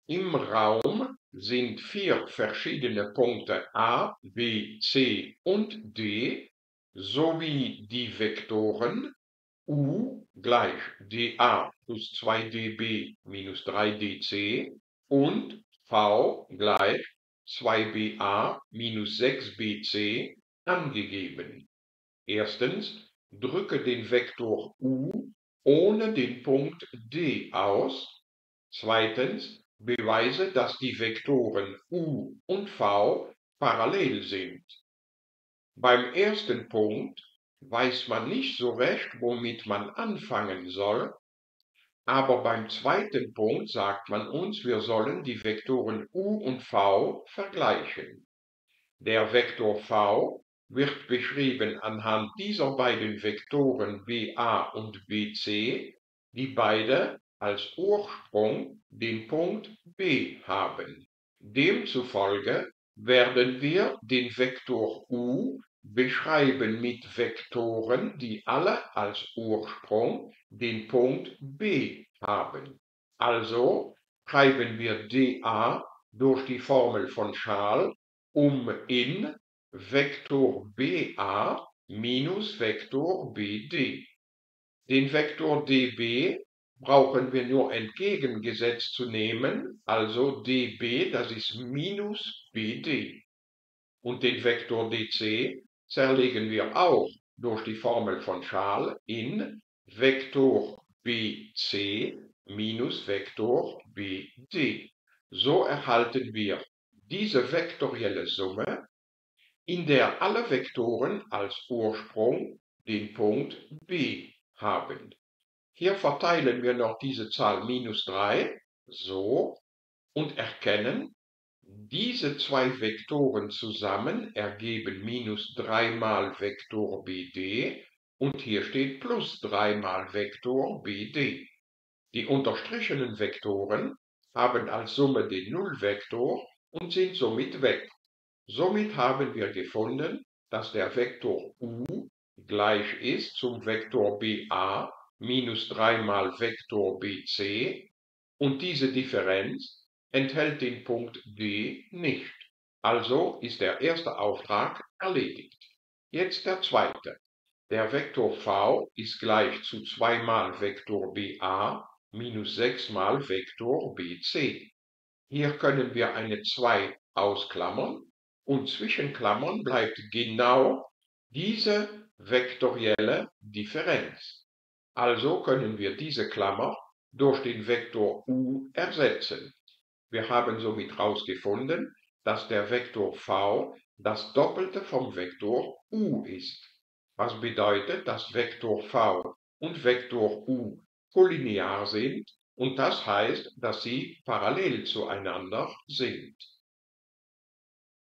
Im Raum sind 4 verschiedene Punkte A, B, C und D sowie die Vektoren U gleich dA plus 2dB minus 3dC und V gleich 2BA minus 6BC angegeben. Erstens, drücke den Vektor U ohne den Punkt D aus. Zweitens, beweise, dass die Vektoren U und V parallel sind. Beim ersten Punkt weiß man nicht so recht, womit man anfangen soll, aber beim zweiten Punkt sagt man uns, wir sollen die Vektoren U und V vergleichen. Der Vektor V wird beschrieben anhand dieser beiden Vektoren BA und BC, die beide als Ursprung den Punkt B haben. Demzufolge werden wir den Vektor U beschreiben mit Vektoren, die alle als Ursprung den Punkt B haben. Also schreiben wir dA durch die Formel von Schal in Vektor BA minus Vektor BD. Den Vektor dB brauchen wir nur entgegengesetzt zu nehmen, also dB, das ist minus BD. Und den Vektor dC zerlegen wir auch durch die Formel von Schal in Vektor BC minus Vektor BD. So erhalten wir diese vektorielle Summe, in der alle Vektoren als Ursprung den Punkt B haben. Hier verteilen wir noch diese Zahl minus 3, so, und erkennen, diese zwei Vektoren zusammen ergeben minus 3 mal Vektor BD und hier steht plus 3 mal Vektor BD. Die unterstrichenen Vektoren haben als Summe den Nullvektor und sind somit weg. Somit haben wir gefunden, dass der Vektor U gleich ist zum Vektor BA minus 3 mal Vektor BC und diese Differenz enthält den Punkt D nicht. Also ist der erste Auftrag erledigt. Jetzt der zweite. Der Vektor V ist gleich zu 2 mal Vektor BA minus 6 mal Vektor BC. Hier können wir eine 2 ausklammern und zwischen Klammern bleibt genau diese vektorielle Differenz. Also können wir diese Klammer durch den Vektor U ersetzen. Wir haben somit herausgefunden, dass der Vektor V das Doppelte vom Vektor U ist. Was bedeutet, dass Vektor V und Vektor U kollinear sind und das heißt, dass sie parallel zueinander sind.